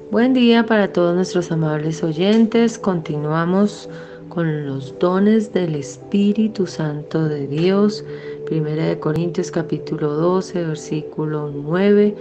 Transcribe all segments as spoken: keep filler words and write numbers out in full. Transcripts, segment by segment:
Buen día para todos nuestros amables oyentes. Continuamos con los dones del Espíritu Santo de Dios. Primera de Corintios capítulo doce, versículo nueve.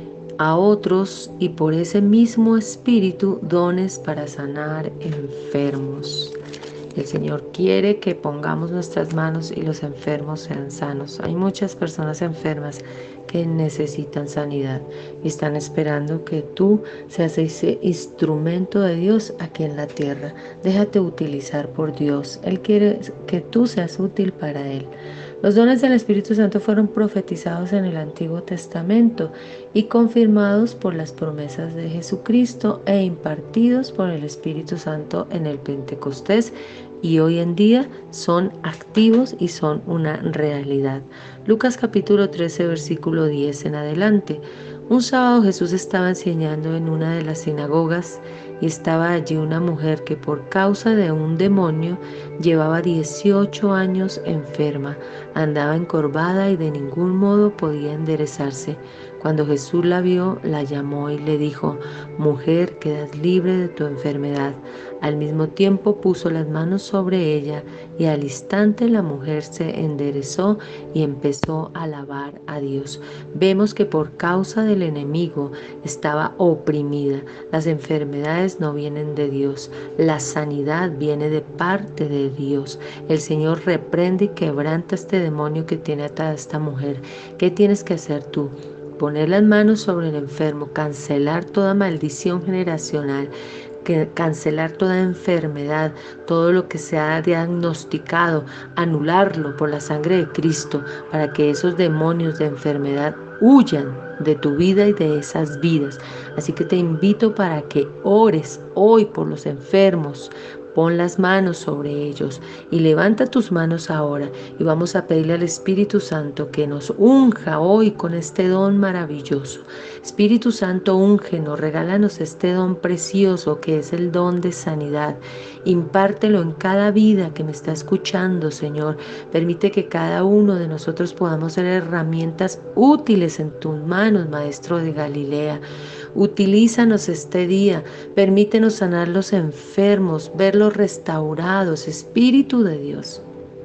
A otros y por ese mismo Espíritu dones para sanar enfermos. El Señor quiere que pongamos nuestras manos y los enfermos sean sanos. Hay muchas personas enfermas que necesitan sanidad y están esperando que tú seas ese instrumento de Dios aquí en la tierra. Déjate utilizar por Dios. Él quiere que tú seas útil para Él. Los dones del Espíritu Santo fueron profetizados en el Antiguo Testamento y confirmados por las promesas de Jesucristo e impartidos por el Espíritu Santo en el Pentecostés, y hoy en día son activos y son una realidad. Lucas capítulo trece, versículo diez en adelante. Un sábado Jesús estaba enseñando en una de las sinagogas y estaba allí una mujer que por causa de un demonio llevaba dieciocho años enferma, andaba encorvada y de ningún modo podía enderezarse. Cuando Jesús la vio, la llamó y le dijo: mujer, quedas libre de tu enfermedad. Al mismo tiempo puso las manos sobre ella y al instante la mujer se enderezó y empezó a alabar a Dios. Vemos que por causa del enemigo estaba oprimida. Las enfermedades no vienen de Dios, la sanidad viene de parte de Dios. El Señor reprende y quebranta este demonio que tiene atada a esta mujer. ¿Qué tienes que hacer tú? Poner las manos sobre el enfermo, cancelar toda maldición generacional, que cancelar toda enfermedad, todo lo que se ha diagnosticado, anularlo por la sangre de Cristo, para que esos demonios de enfermedad huyan de tu vida y de esas vidas. Así que te invito para que ores hoy por los enfermos. Pon las manos sobre ellos y levanta tus manos ahora y vamos a pedirle al Espíritu Santo que nos unja hoy con este don maravilloso. Espíritu Santo, úngenos, regálanos este don precioso que es el don de sanidad. Impártelo en cada vida que me está escuchando, Señor. Permite que cada uno de nosotros podamos ser herramientas útiles en tus manos, Maestro de Galilea. Utilízanos este día, permítenos sanar los enfermos, verlos restaurados, Espíritu de Dios.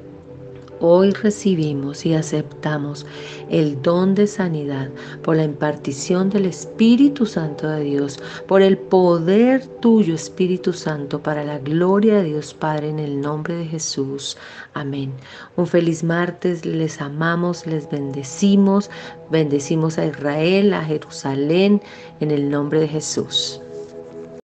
Hoy recibimos y aceptamos el don de sanidad por la impartición del Espíritu Santo de Dios, por el poder tuyo, Espíritu Santo, para la gloria de Dios Padre, en el nombre de Jesús. Amén. Un feliz martes, les amamos, les bendecimos, bendecimos a Israel, a Jerusalén, en el nombre de Jesús.